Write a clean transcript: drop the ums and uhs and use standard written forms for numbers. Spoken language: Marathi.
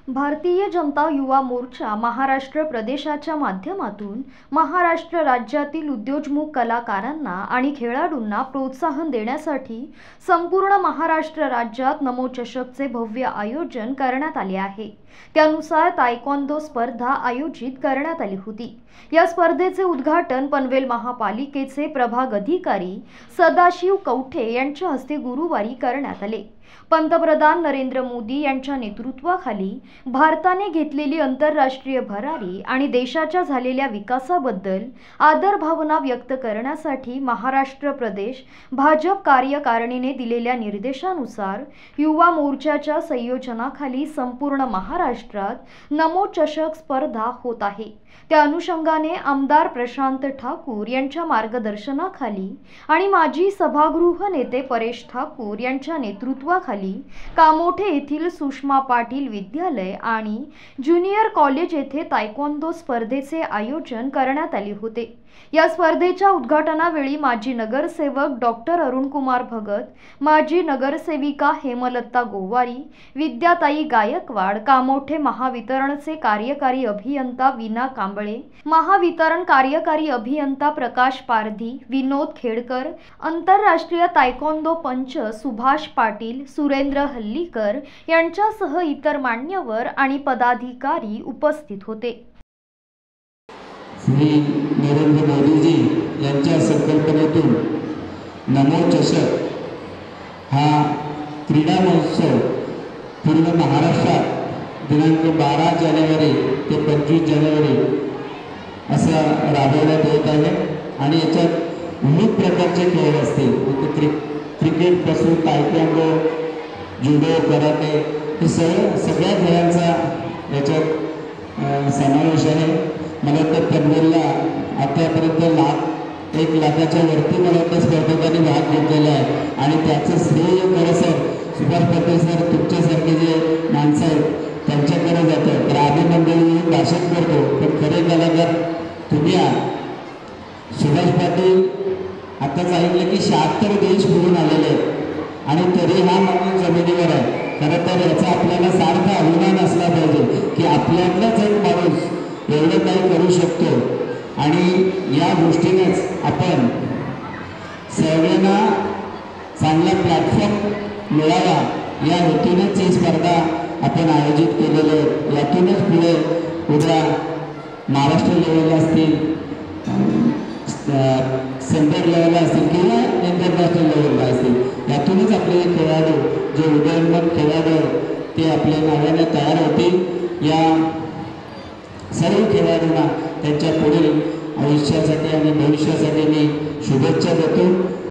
भारतीय जनता युवा मोर्चा महाराष्ट्र प्रदेशाच्या माध्यमातून महाराष्ट्र राज्यातील उद्योजमुख कलाकारांना आणि खेळाडूंना प्रोत्साहन देण्यासाठी संपूर्ण महाराष्ट्र राज्यात नमो चषकचे भव्य आयोजन करण्यात आले आहे। त्यानुसार तायक्वांदो स्पर्धा आयोजित करण्यात आली होती। या स्पर्धेचे उद्घाटन पनवेल महापालिकेचे प्रभाग अधिकारी सदाशिव कवठे यांच्या हस्ते गुरुवारी करण्यात आले। पंतप्रधान नरेंद्र मोदी यांच्या नेतृत्वाखाली भारताने घेतलेली आंतरराष्ट्रीय भरारी आणि देशाच्या झालेल्या विकासाबद्दल आदर भावना व्यक्त करण्यासाठी महाराष्ट्र प्रदेश भाजप कार्यकारिणीने दिलेल्या निर्देशानुसार युवा मोर्चाच्या संयोजनाखाली संपूर्ण महाराष्ट्रात नमो चषक स्पर्धा होत आहे। त्या अनुषंगाने आमदार प्रशांत ठाकूर यांच्या मार्गदर्शनाखाली आणि माजी सभागृह नेते परेश ठाकूर यांच्या नेतृत्वाखाली कामोठे येथील सुषमा पाटील विद्यालय आणि ज्युनियर कॉलेज येथे तायक्वांदो स्पर्धेचे आयोजन करण्यात आले होते। या स्पर्धेच्या उद्घाटनावेळी माजी नगरसेवक डॉक्टर अरुणकुमार भगत, माजी नगरसेविका हेमलता गोवारी, विद्याताई गायकवाड, कामोठे महावितरणचे कार्यकारी अभियंता वीणा कांबळे, महावितरण कार्यकारी अभियंता प्रकाश पारधी, विनोद खेडकर, आंतरराष्ट्रीय तायक्वांदो पंच सुभाष पाटील, सुरेंद्र हल्लीकर यांच्यासह इतर मान्यवर आणि पदाधिकारी उपस्थित होते। श्री नरेंद्र मोदीजी यांच्या संकल्पनेतून नमो चषक हा क्रीडा महोत्सव पूर्ण महाराष्ट्रात दिनांक 12 जानेवारी ते 25 जानेवारी असा राबवण्यात येत आहे। आणि याच्यात विविध प्रकारचे खेळ असतील, क्रिकेटपासून तायक्वांदो, जुडो, कराटे हे सगळ्या खेळांचा याच्यात समावेश आहे। मला वाटतं पनवेलला आतापर्यंत 1 लाखाच्या वरती मला वाटतं स्पर्धकांनी भाग घेतलेला आहे आणि त्याचं श्रेय खरं सर सुभाष पाटील सर तुमच्यासारखे जे माणसं आहेत त्यांच्याकडे जातं। तर आम्ही मंडळी भाषण करतो पण खरे कलाकार तुम्ही आहात। सुभाष पाटील आताच ऐकलं की 76 देश फिरून आलेले आहेत आणि तरी हा माणूस जमिनीवर आहे। खरं तर याचा आपल्याला सारखा अभिमान असला पाहिजे की आपल्यातलाच एक माणूस एवढं काही करू शकतो आणि या गोष्टीनेच आपण सगळ्यांना चांगला प्लॅटफॉर्म मिळावा या हेतूनेच ही स्पर्धा आपण आयोजित केलेली आहे। यातूनच पुढे उद्या महाराष्ट्र लेवलला असतील, सेंटर लेवलला असतील किंवा इंटरनॅशनल लेवलला असतील, यातूनच आपले खेळाडू जे उदयोन्मुख खेळाडू ते आपल्या नावाने तयार होतील। या सर्व खेळाडूंना त्यांच्या पुढील आयुष्यासाठी आणि भविष्यासाठी मी शुभेच्छा देतो।